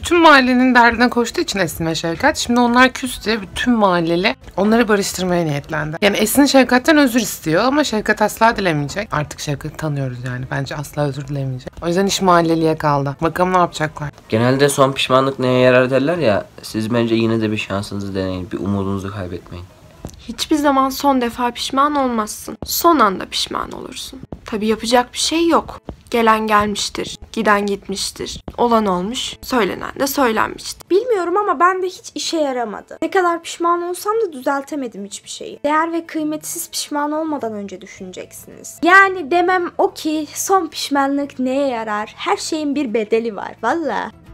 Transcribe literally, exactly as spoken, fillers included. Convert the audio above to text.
Bütün mahallenin derdine koştuğu için Esin ve Şevkat, şimdi onlar küs diye bütün mahalleli onları barıştırmaya niyetlendi. Yani Esin Şevkat'ten özür istiyor ama Şevkat asla dilemeyecek. Artık Şevkat'ı tanıyoruz yani. Bence asla özür dilemeyecek. O yüzden iş mahalleliye kaldı. Bakalım ne yapacaklar. Genelde son pişmanlık neye yarar derler ya. Siz bence yine de bir şansınızı deneyin. Bir umudunuzu kaybetmeyin. Hiçbir zaman son defa pişman olmazsın. Son anda pişman olursun. Tabii yapacak bir şey yok. Gelen gelmiştir, giden gitmiştir. Olan olmuş, söylenen de söylenmiştir. Bilmiyorum ama ben de hiç işe yaramadı. Ne kadar pişman olsam da düzeltemedim hiçbir şeyi. Değer ve kıymeti siz pişman olmadan önce düşüneceksiniz. Yani demem o ki son pişmanlık neye yarar? Her şeyin bir bedeli var valla.